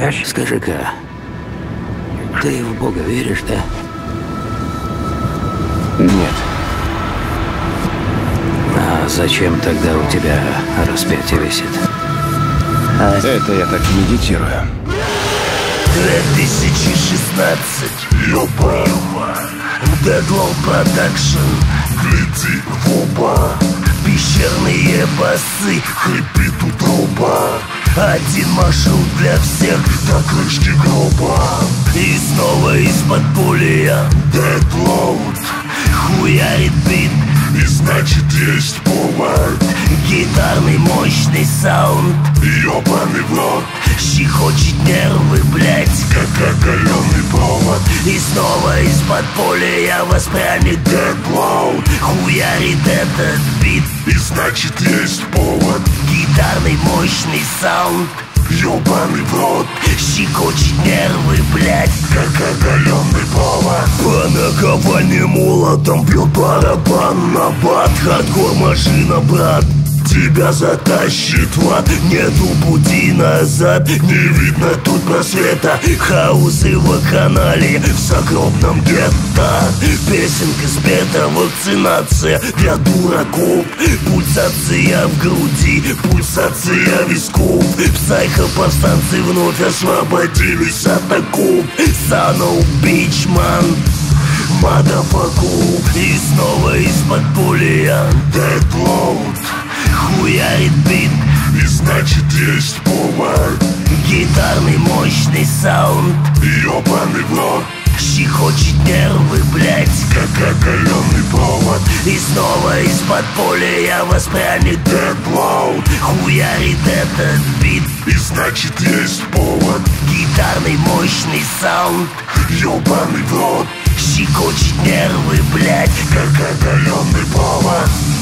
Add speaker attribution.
Speaker 1: Скажи-ка, ты в Бога веришь, да?
Speaker 2: Нет.
Speaker 1: А зачем тогда у тебя распятие висит?
Speaker 2: Это я так медитирую.
Speaker 3: 2016, ёба. Deadlow Production, гляди в оба. Пещерные басы, хрипит утроба. Один маршрут для всех до крышки гроба. И снова из-под пуля Deadload хуярит бит, и значит есть повод. Гитарный мощный саунд, ёбаный в рот, щекочет нервы, блять, как оголенный провод. И снова из-под поля воспрянет Deadload, хуярит этот бит, и значит есть повод. Гитарный мощный саунд, ёбаный в рот, щекочет нервы, блять, как оголенный провод. По наковальне молотом бьет барабан на бат. Хардкор машина, брат, тебя затащит в ад. Нету пути назад, не видно тут просвета. Хаос и вакханалии в загробном гетто. Песенка спета, вакцинация для дураков. Пульсация в груди, пульсация висков. Психо-повстанцы вновь освободились от оков. Son of bitch, man, motherfucker. И снова из-под пуля Deadload хуярит бит, и значит есть повод. Гитарный мощный саунд, ёбаный в рот, щекочет нервы, блять, как оголенный провод. И снова из-под поля воспрянет Deadload, хуярит этот бит, и значит есть повод. Гитарный мощный саунд, ёбаный в рот, щекочет нервы, блять, как оголенный провод.